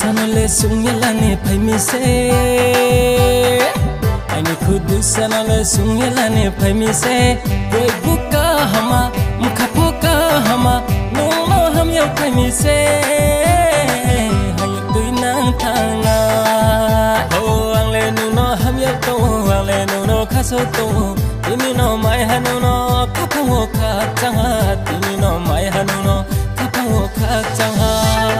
sanole sungelane phaimise aini khudu sanole sungelane phaimise roi buka hama mukhapoka hama nunglo ham yau phaimise hayuk duinang thanga ho angle nuno ham yau to angle nuno khaso to timi no mai hanu no kapho kha changa timi no mai hanu no kapho kha changa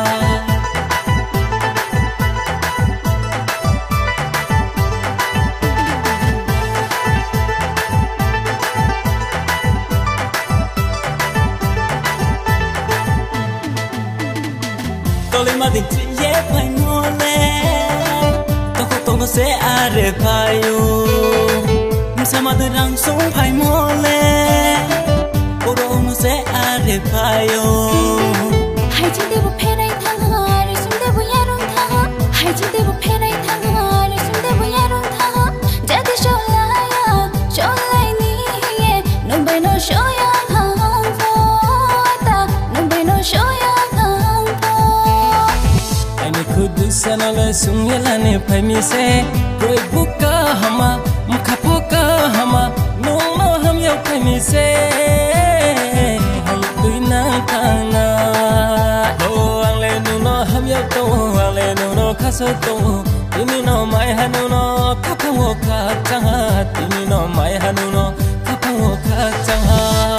Mà tình chuyện dễ phải ngô lên tôi không tôi nó sẽ để phải yêu sao mà tôi đang sống phải ngô lên cô đâu nó sẽ để phải yêu hai chân đi bộ phe này thang hà rồi xuống đây bộ nhà đông thang hai chân đi bộ phe này thang hà rồi xuống đây bộ nhà đông thang đã đi show lại ní nông bay nó show ya hàng phố ta nông bay nó show ya khudu sanole sungelane phaimise roi buka hama mukhapoka hama nunglo ham yau phaimise hayuk duina thanga ho angle nuno ham yau to angle nuno khaso to timi no mai hanu no kapho kha changa timi no mai hanu no kapho kha changa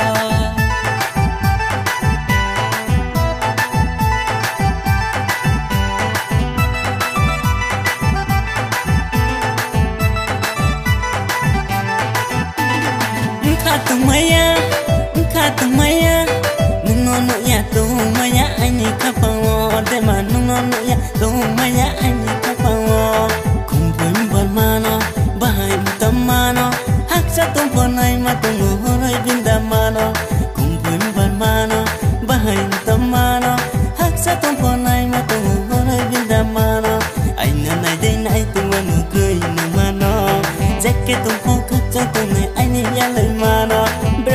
Kata maya, nungo no ya tu maya ani kapawo, tema nungo no ya tu maya ani kapawo. Kumpul bermano, bahai mutamano, hak satu ponai matungu horai bindamano. Kumpul bermano, bahai mutamano, hak satu ponai matungu horai bindamano. Aina nai dei nai tu manu kui no mano, jacket tu poka jatu nai ani ya lai mano.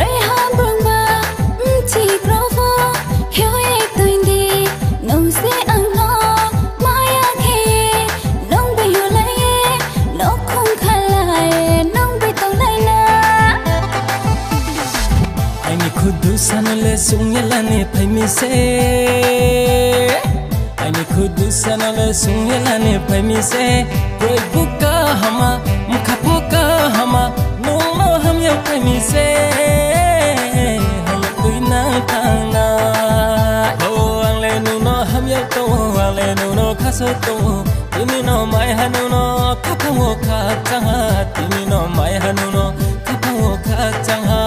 khudu sanole sungelane phaimise aini khudu sanole sungelane phaimise roi buka hama mukhapoka hama nunglo ham yau phaimise hayuk duina thanga ho angle nuno ham yau to angle nuno khaso to timi no mai hanu no kapho kha changa timi no mai hanu no kapho kha changa